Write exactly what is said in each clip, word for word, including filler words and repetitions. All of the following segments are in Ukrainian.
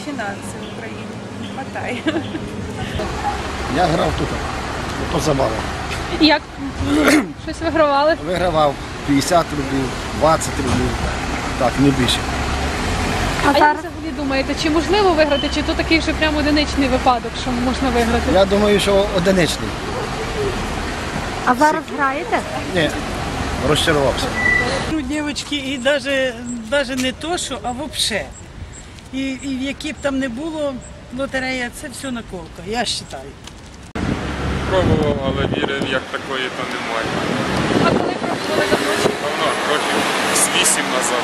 махінацій в Україні. Не хватає. Я грав тут, то забава. І як? Ну, щось вигравали? Вигравав п'ятдесят рублів, двадцять рублів, так, не більше. А, а як взагалі думаєте, чи можливо виграти, чи то такий вже прямо одиничний випадок, що можна виграти? Я думаю, що одиничний. А зараз граєте? Ні, розчарувався. Ну, дівчатки, і навіть, навіть не то, що, а взагалі. І, і які б там не було, лотерея, це все наколка, я вважаю. Пробував, але віри як такої то немає. А коли пробували давно? Давно, років з вісім назад.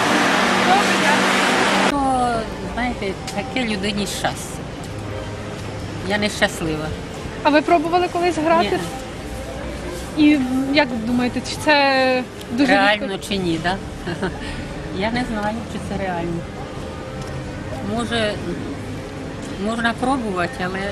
То, знаєте, таке людині щастя. Я нещаслива. А ви пробували колись грати? Ні. І як думаєте, чи це дуже Реально рідко? чи ні, так? Да? Я не знаю, чи це реально. Може, можна пробувати, але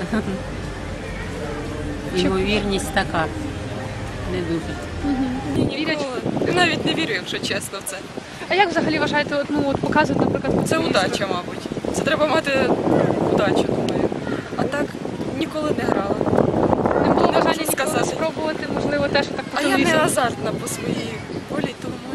ймовірність така. Не дуже. Не вірять? Навіть не вірю, якщо чесно, в це. А як взагалі вважаєте, от, ну, от показують, наприклад, по Це телевізору? удача, мабуть. Це треба мати удачу, думаю. А так ніколи не грала. Не було Не можу бажання ніколи сказати. спробувати, можливо, теж так по А я телевізору? не азартна по своїй волі, тому